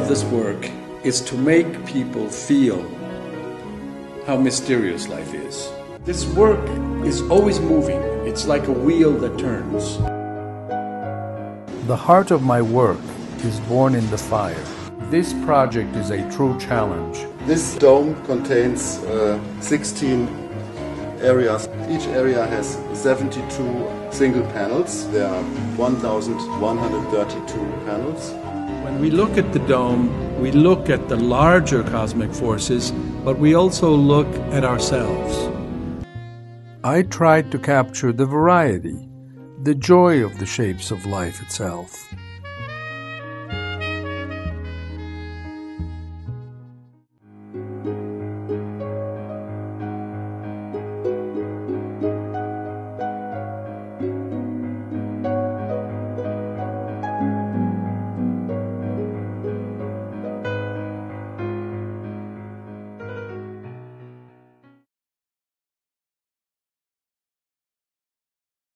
this work is to make people feel how mysterious life is. This work is always moving. It's like a wheel that turns. The heart of my work is born in the fire. This project is a true challenge. This dome contains 16 areas. Each area has 72 single panels. There are 1,132 panels. When we look at the dome, we look at the larger cosmic forces, but we also look at ourselves. I tried to capture the variety, the joy of the shapes of life itself.